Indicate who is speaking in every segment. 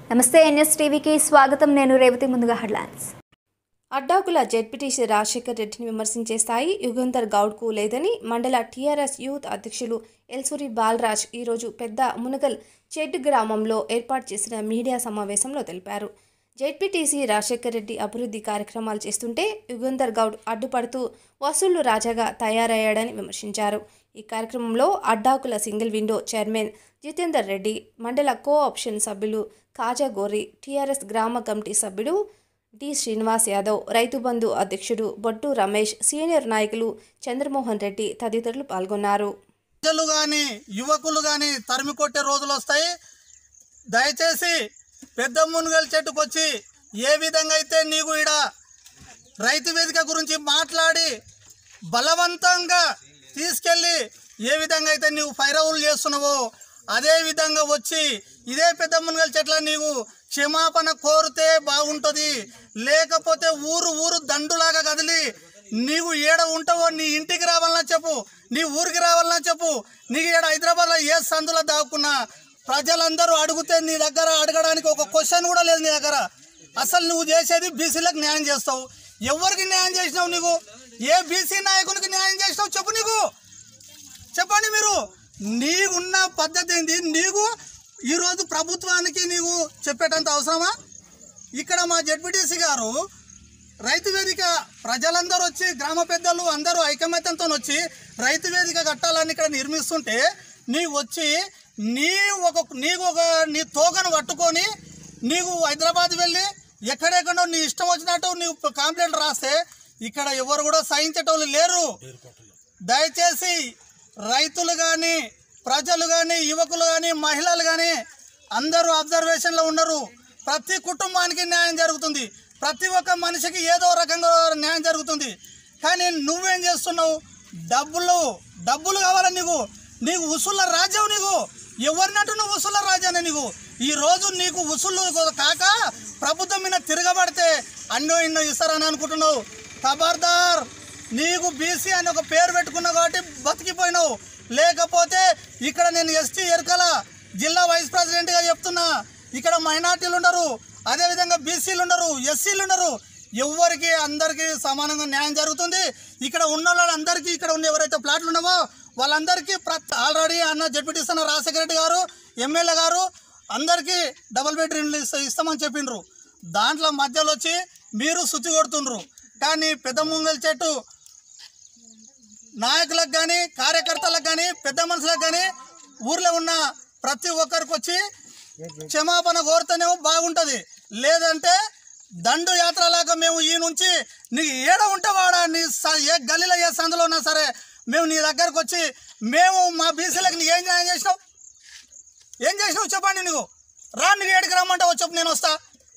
Speaker 1: నమస్తే ఎన్ఎస్ టీవీకి స్వాగతం. నేను రేవతి. ముందుగా హెడ్లైన్స్.
Speaker 2: అడ్డాకుల జెడ్పీటీసీ రాజశేఖర్ రెడ్డిని విమర్శించే స్థాయి యుగంధర్ గౌడ్కు లేదని మండల టీఆర్ఎస్ యూత్ అధ్యక్షులు ఎల్సూరి బాలరాజ్ ఈరోజు పెద్ద మునగల్ చెడ్ గ్రామంలో ఏర్పాటు చేసిన మీడియా సమావేశంలో తెలిపారు. జెడ్పీటీసీ రాజశేఖర్ రెడ్డి అభివృద్ధి కార్యక్రమాలు చేస్తుంటే యుగంధర్ గౌడ్ అడ్డుపడుతూ వసూళ్లు రాజాగా తయారయ్యాడని విమర్శించారు. ఈ కార్యక్రమంలో Addakula single window chairman Jitender Reddy, మండల కోఆప్షన్ సభ్యులు కాజా గోరి, టీఆర్ఎస్ గ్రామ కమిటీ సభ్యుడు డి శ్రీనివాస్ యాదవ్, రైతు బంధు అధ్యక్షుడు బొట్టు రమేష్, సీనియర్ నాయకులు చంద్రమోహన్ రెడ్డి తదితరులు పాల్గొన్నారు.
Speaker 3: ప్రజలు కానీ యువకులు కానీ తరిమి కొట్టే రోజులు వస్తాయి. దయచేసి పెద్ద మునుగల్ చెట్టుకు వచ్చి ఏ విధంగా అయితే నీకు ఈడ రైతు వేదిక గురించి మాట్లాడి బలవంతంగా తీసుకెళ్ళి ఏ విధంగా అయితే నీవు ఫైరవులు చేస్తున్నావో అదే విధంగా వచ్చి ఇదే పెద్ద మునుగల్ చెట్ల నీవు క్షమాపణ కోరితే బాగుంటుంది. లేకపోతే ఊరు ఊరు దండులాగా కదిలి నీవు ఏడ ఉంటావో నీ ఇంటికి రావాలన్నా చెప్పు, నీ ఊరికి రావాలన్నా చెప్పు. నీకు ఏడ హైదరాబాద్లో ఏ సందులో దాక్కున్నా ప్రజలందరూ అడిగితే నీ దగ్గర అడగడానికి ఒక క్వశ్చన్ కూడా లేదు నీ దగ్గర. అసలు నువ్వు చేసేది బీసీలకు న్యాయం చేస్తావు. ఎవరికి న్యాయం చేసినావు? నీకు ఏ బీసీ నాయకునికి న్యాయం చేసినావు చెప్పు. నీకు చెప్పండి. మీరు నీకున్న పద్ధతి ఏంది? నీకు ఈరోజు ప్రభుత్వానికి నీకు చెప్పేటంత అవసరమా? ఇక్కడ మా జెడ్పీటీసీ గారు రైతు వేదిక ప్రజలందరూ వచ్చి గ్రామ పెద్దలు అందరూ ఐకమత్యంతో వచ్చి రైతు వేదిక కట్టాలని ఇక్కడ నిర్మిస్తుంటే నీవు వచ్చి నీ తోకను పట్టుకొని నీకు హైదరాబాద్ వెళ్ళి ఎక్కడెక్కడో నీ ఇష్టం వచ్చినట్టు నీవు కంప్లైంట్ రాస్తే ఇక్కడ ఎవరు కూడా సహించేటోళ్ళు లేరు. దయచేసి రైతులు కానీ ప్రజలు కానీ యువకులు కానీ మహిళలు కానీ అందరూ అబ్జర్వేషన్లో ఉన్నారు. ప్రతి కుటుంబానికి న్యాయం జరుగుతుంది. ప్రతి ఒక్క మనిషికి ఏదో రకంగా న్యాయం జరుగుతుంది. కానీ నువ్వేం చేస్తున్నావు? డబ్బులు కావాలి నీకు ఉసుళ్ళ రాజ్యం. నీకు ఎవరినట్టు నువ్వు ఉసుళ్ళ రాజ్యాన్ని నీకు ఈరోజు నీకు ఉసుళ్ళు కాక ప్రభుత్వం మీద తిరగబడితే అన్నో ఇన్నో ఇస్తారని అనుకుంటున్నావు. ఖబర్దార్. నీకు బీసీ అని ఒక పేరు పెట్టుకున్నావు కాబట్టి బతికిపోయినావు. లేకపోతే ఇక్కడ నేను ఎస్టీ ఎరకల జిల్లా వైస్ ప్రెసిడెంట్గా చెప్తున్నా. ఇక్కడ మైనార్టీలు ఉండరు, అదేవిధంగా బీసీలు ఉండరు, ఎస్సీలు ఉండరు. ఎవరికి అందరికీ సమానంగా న్యాయం జరుగుతుంది. ఇక్కడ ఉన్న వాళ్ళందరికీ ఇక్కడ ఉన్న ఎవరైతే ప్లాట్లు ఉన్నావో వాళ్ళందరికీ ఆల్రెడీ అన్న జెడ్పీటీసీ అన్న రాజశేఖర రెడ్డి గారు ఎమ్మెల్యే గారు అందరికీ డబుల్ బెడ్రూమ్లు ఇస్తామని చెప్పిండ్రు. దాంట్లో మధ్యలో వచ్చి మీరు శుచి కొడుతుండ్రు. కానీ పెద్ద ముంగల్ చెట్టు నాయకులకు కానీ కార్యకర్తలకు కానీ పెద్ద మనుషులకు కానీ ఊర్లో ఉన్న ప్రతి ఒక్కరికి వచ్చి క్షమాపణ కోరితేనేమో బాగుంటుంది. లేదంటే దండు యాత్రలాగా మేము ఈ నుంచి నీకు ఏడ ఉంటేవాడా నీ ఏ గల్లీలో ఏ సందులో ఉన్నా సరే మేము నీ దగ్గరకు వచ్చి మేము మా బీసీలకు నీకు ఏం న్యాయం చేసినావు? ఏం చేసినావు చెప్పండి. నీకు నీకు ఏడికి రమ్మంటావు చెప్పు, నేను వస్తా.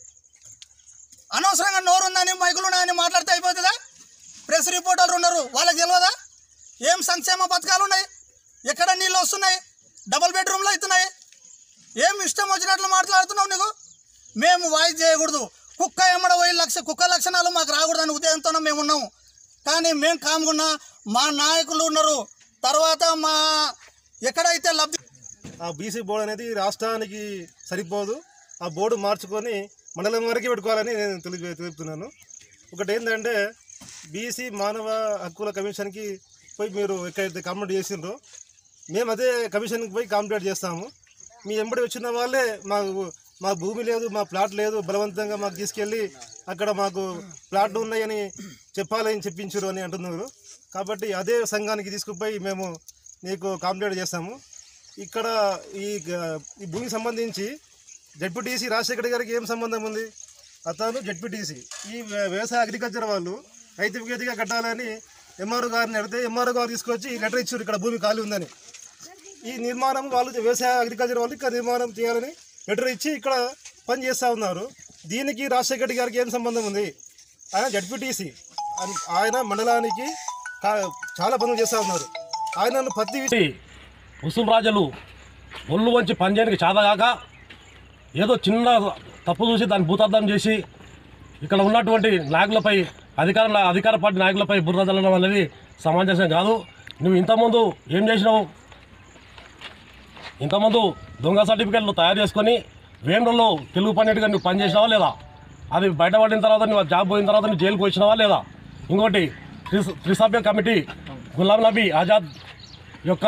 Speaker 3: అనవసరంగా నోరు ఉందని మైకులు ఉన్నాయని మాట్లాడితే అయిపోతుందా? ప్రెస్ రిపోర్టర్లు ఉన్నారు, వాళ్ళకి తెలియదా ఏం సంక్షేమ పథకాలు ఉన్నాయి, ఎక్కడ నీళ్ళు వస్తున్నాయి, డబుల్ బెడ్రూమ్లు అవుతున్నాయి? ఏం ఇష్టం వచ్చినట్లు మాట్లాడుతున్నావు? నీకు మేము వాయిస్ చేయకూడదు. కుక్క ఎమ్మడ పోయి కుక్క లక్షణాలు మాకు రాకూడదని ఉదయంతో మేము ఉన్నాము. కానీ మేము కాముకున్నా మా నాయకులు ఉన్నారు. తర్వాత మా ఎక్కడైతే లబ్ధి
Speaker 4: ఆ బీసీ బోర్డు అనేది రాష్ట్రానికి సరిపోదు. ఆ బోర్డు మార్చుకొని మండలం వరకు పెట్టుకోవాలని నేను తెలుపుతున్నాను. ఒకటి ఏంటంటే బీసీ మానవ హక్కుల కమిషన్కి పోయి మీరు ఎక్కడైతే కంప్లైంట్ చేసిండ్రో మేము అదే కమిషన్కి పోయి కంప్లైంట్ చేస్తాము. మీ ఎంబడి వచ్చిన వాళ్ళే మా భూమి లేదు, మా ప్లాట్ లేదు, బలవంతంగా మాకు తీసుకెళ్ళి అక్కడ మాకు ప్లాట్లు ఉన్నాయని చెప్పాలని చెప్పించారు అని అంటున్నారు. కాబట్టి అదే సంఘానికి తీసుకుపోయి మేము నీకు కంప్లైంట్ చేస్తాము. ఇక్కడ ఈ భూమికి సంబంధించి జెడ్పీటీసీ రాజశేఖర్ గారికి ఏం సంబంధం ఉంది? అతను జెడ్పీటీసీ. ఈ వ్యవసాయ అగ్రికల్చర్ వాళ్ళు రైతు వేదిక కట్టాలని ఎంఆర్ఓ గారిని అడిగితే ఎంఆర్ఓ గారు తీసుకొచ్చి లెటర్ ఇచ్చారు ఇక్కడ భూమి ఖాళీ ఉందని. ఈ నిర్మాణం వాళ్ళు వ్యవసాయ అగ్రికల్చర్ వాళ్ళు ఇక్కడ నిర్మాణం చేయాలని లెటర్ ఇచ్చి ఇక్కడ పని చేస్తూ ఉన్నారు. దీనికి రాజశేఖర్ రెడ్డి గారికి ఏం సంబంధం ఉంది? ఆయన జెడ్పీటీసీ, ఆయన మండలానికి చాలా పనులు చేస్తూ ఉన్నారు. ఆయనను ప్రతి
Speaker 5: ముస్లిం రాజులు ఒళ్ళు వంచి పనిచేయడానికి చాదగాక ఏదో చిన్న తప్పు చూసి దాన్ని భూతార్థం చేసి ఇక్కడ ఉన్నటువంటి నాయకులపై అధికార పార్టీ నాయకులపై బురద చల్లడం అనేది సమంజసం కాదు. నువ్వు ఇంతకుముందు ఏం చేసినావు? ఇంతకుముందు దొంగ సర్టిఫికెట్లు తయారు చేసుకొని వేమలో తెలుగు పన్నెట్టుగా నువ్వు పని చేసినావా లేదా? అది బయటపడిన తర్వాత నువ్వు జాబ్ పోయిన తర్వాత నువ్వు జైలుకి వచ్చినావా లేదా? ఇంకోటి త్రిసభ్య కమిటీ గులాం నబీ ఆజాద్ యొక్క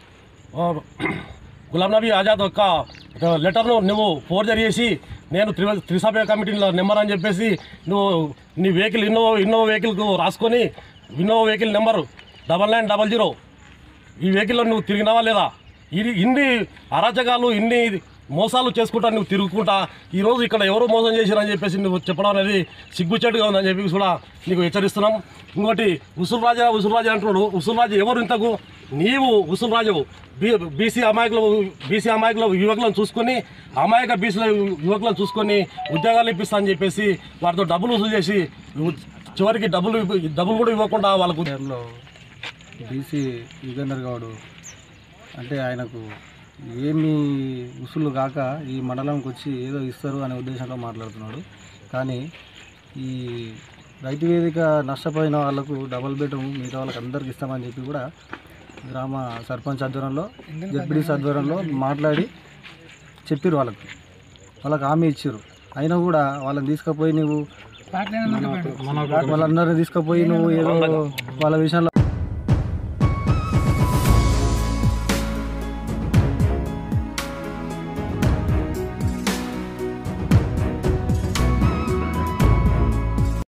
Speaker 5: లెటర్ను నువ్వు ఫోర్జరీ చేసి నేను త్రిసభ్య కమిటీ నెంబర్ అని చెప్పేసి నువ్వు నీ వెహికల్ ఇన్నోవా వెహికల్కు రాసుకొని ఇన్నోవా వెహికల్ నెంబరు 9900 ఈ వెహికల్లో నువ్వు తిరిగినావా లేదా? ఇన్ని అరాచకాలు ఇన్ని మోసాలు చేసుకుంటా నువ్వు తిరుగుకుంటా ఈరోజు ఇక్కడ ఎవరో మోసం చేశారని చెప్పేసి నువ్వు చెప్పడం అనేది సిగ్గుచేటుగా ఉందని చెప్పి కూడా నీకు హెచ్చరిస్తున్నాం. ఇంకోటి ఉసుల్ రాజా అంటున్నాడు. ఉసుల్ రాజా ఎవరు ఇంతకు? నీవు ఉసుల్ రాజు బీసీ అమాయకుల యువకులను చూసుకొని అమాయక బీసీల యువకులను చూసుకొని ఉద్యోగాలు ఇప్పిస్తా అని చెప్పేసి వారితో డబ్బులు వసూలు చేసి చివరికి డబ్బులు కూడా ఇవ్వకుండా వాళ్ళకు
Speaker 6: బీసీ యుగేందర్ గౌడ్ అంటే ఆయనకు ఏమి ఉసులు కాక ఈ మండలంకి వచ్చి ఏదో ఇస్తారు అనే ఉద్దేశంతో మాట్లాడుతున్నాడు. కానీ ఈ రైతు వేదిక నష్టపోయిన వాళ్ళకు డబుల్ బెడ్రూమ్ మిగతా వాళ్ళకి అందరికి ఇస్తామని చెప్పి కూడా గ్రామ సర్పంచ్ ఆధ్వర్యంలో జెడ్పీటీసీ ఆధ్వర్యంలో మాట్లాడి చెప్పారు. వాళ్ళకి హామీ ఇచ్చారు. అయినా కూడా వాళ్ళని తీసుకుపోయి నువ్వు వాళ్ళందరినీ తీసుకుపోయి నువ్వు ఏదో వాళ్ళ విషయంలో